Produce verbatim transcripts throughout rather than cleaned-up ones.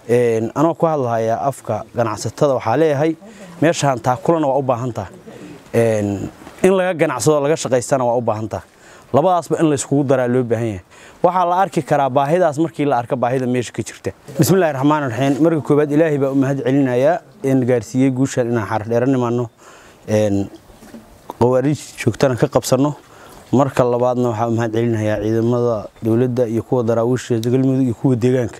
een anoo ku hadlaaya afka ganacsatada waxa leeyahay meeshaan taa kulana waa u baahan tahay een in laga ganacsado laga shaqeystana waa u baahan tahay labadaasba in la isku daraa loo baahan yahay waxa la arki karaa baahidaas markii la arka baahida meesha ka jirta bismillaahir rahmaanir rahiim marka koobaad ilaahay baa u mahad celinaya in gaarsiiyay guushan inaan xar dheeranimaano een qawaariij joogtana ka qabsano marka labaadna waxa u mahad celinaya ciidamada dawladda iyo kuwa daraawiisha galmudug iyo kuwa deegaanka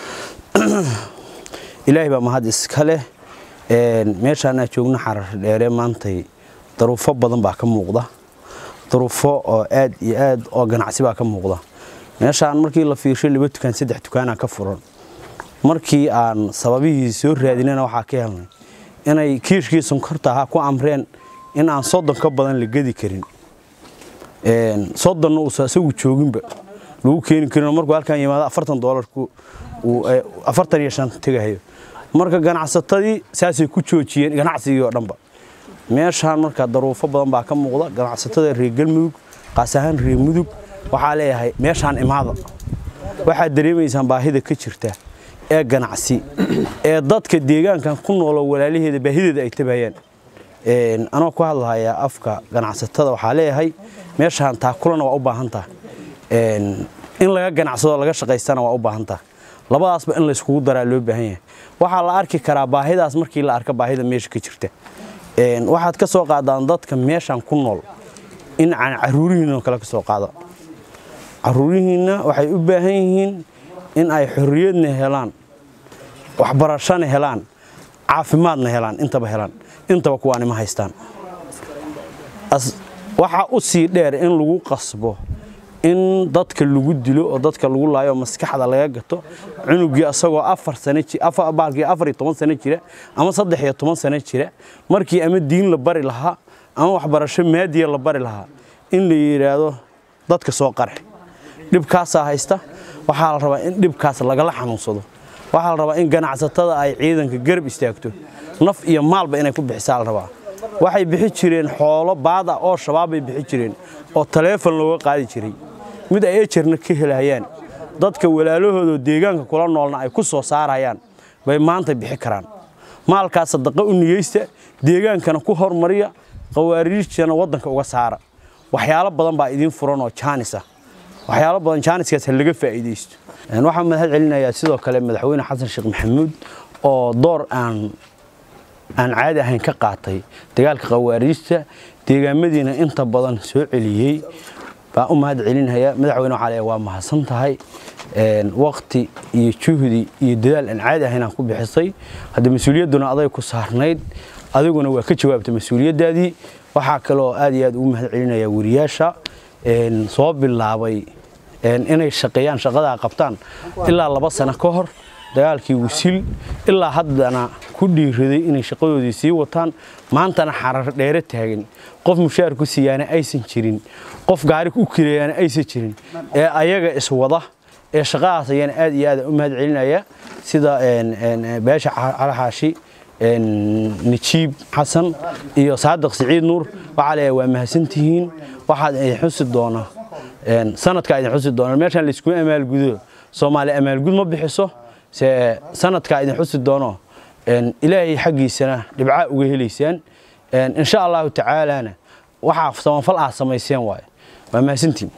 ilaahay baa mahad iska leh een meeshaan aan joogno xar dheere maantay daruufo badan baa ka muuqda daruufo oo aad iyo aad oo ganacsi baa ka muuqda meeshaan markii la fiirshay laba dukaan saddex dukaan ka furan markii aan sababihii soo raadinayna waxa ka helnay inay kiishkii sonkorta ha ku amreen in aan soddon ka badan la gadi karin een soddon uu saasagu jooginba lagu keeni karin markuu halkan yimaado afartan dollar ku uu afartan iyo shan tagayo marka ganacsatadii saasay ku joojiyeen ganacsigii oo dhanba meeshaan marka daruufo badan baa ka muuqda ganacsatada reer galmudug qaas ahaan reer mudug waxa leeyahay meeshaan imaada waxa dareemaysan baahida ka jirta ee ganacsi ee dadka deegaankan ku nool walaalaheeda baahideeda ay tabayaan een anoo ku hadlaaya afka ganacsatada waxa leeyahay meeshaan taa kulana waa u baahan tahay een in laga ganacsado laga shaqeystana waa u baahan tahay labadaasba in la isku daraa loo baahan yahay waxa la arki karaa baahidaas markii la arka baahida meesha ka jirta een waxaad ka soo qaadaan dadka meeshaan ku nool in aan caruurihiina kala ka soo qaado caruurihiina waxay u baahan yihiin in ay xorriyadna helaan waxbarashana helaan caafimaadna helaan intaba helaan intaba kuwaani ma haystaan waxa u sii dheer in lagu qasbo in dadka lagu dilo oo dadka lagu laayo maskaxda laga gato cunugii asagoo afar sano afar baalkii afar iyo toban sano jira ama saddex iyo toban sano jira markii ama diin la bari lahaa ama waxbarasho maadiya la bari lahaa in la yiraahdo dadka soo qarx dibkaas haysta waxa la rabaa in dibkaas laga la xanuunsado waxa la rabaa in ganacsatada ay ciidanka garab istaagto naf iyo maalba inay ku bixisaan la rabaa waxay bixi jireen xoolo baada oo shabaab ay bixi jireen oo telefoon looga qaadi jiray mid ay ejerna ka helayaan dadka walaalahooda deegaanka kula noolna ay ku soo saarayaan bay maanta bixi karaan maalkaas sadaqa u niyeysta deegaankana ku hormariya qawaariijna wadanka uga saara waxyaalo badan baa idin furan oo jaanis ah waxyaalo badan jaaniskaas laga faa'iideysto een waxa mahad celinayaa sidoo kale madaxweyne xasan sheekh maxamuud oo door aan aan caadi ahayn ka qaatay dagaalka qawaariijta deegaamadiina inta badan soo celiyay baa u mahad celinaya madaxweyne waxa leeyahay waa mahadsan tahay een waqti iyo juhdi iyo dadaal aan caadi ahayn aan ku bixisay hadda mas'uuliyaduna aday ku saarnayd adiguna waa ka jawaabtay mas'uuliyadaadii waxa kale oo aad iyo aad u mahad celinaya wariyaasha een soo bilaabay een inay shaqeeyaan shaqada qabtaan ilaa laba sano ka hor dagaalkii wisil ilaa haddana ku dhiiriday inay shaqadoodii sii wataan maantana xarar dheere taagan qof mushaar ku siyaana aysan jirin qof gaari ku kireeyana aysan jirin ee ayaga is wada ee shaqadaas ayaan aad iyo aad u mahad celinaya sida een een baasha Alxaashi een Najiib Xasan iyo Saadiq Saciid Nuur waxa leeyahay waa mahadsantihiin waxaad ay xusi doona een sanadka ay xusi doona meeshaan la isku amaal gudo Soomaali amaal gud ma bixiso sanadka ay xusi doono een ilaahay xaqiisana dhibca uga heleysaan een insha Allah ta'ala waxa samafal ah sameeyeen waay waa mahadsantiin